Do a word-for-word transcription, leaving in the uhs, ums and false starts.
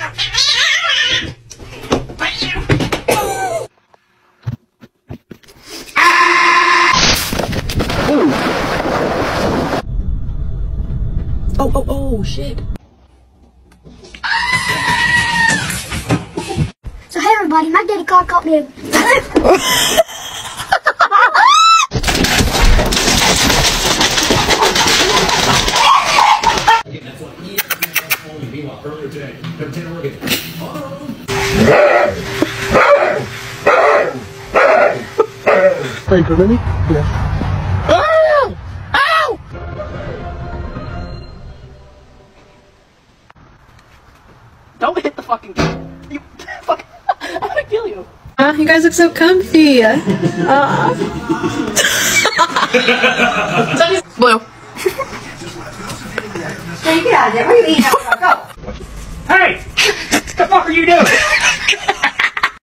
Oh, oh, oh, shit. So, hey everybody, my daddy car caught me. Hey, ready? Yeah. Don't hit the fucking game. You fucking. I'm gonna kill you. Uh, you guys look so comfy. Uh. Blue. Hey, get out of there. What are you eating? Go.